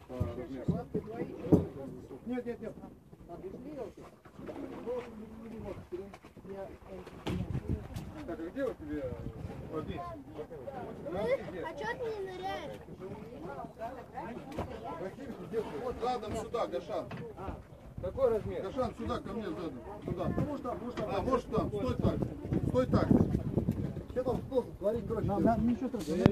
Нет, нет, нет. Так, а где у тебя поднять? А что ты не ныряешь? Вот задом сюда, Гашан. Какой размер? Гашан, сюда, ко мне задом. Сюда. Может там. Стой так. Стой так. Что там должен творить, короче? Ничего страшного.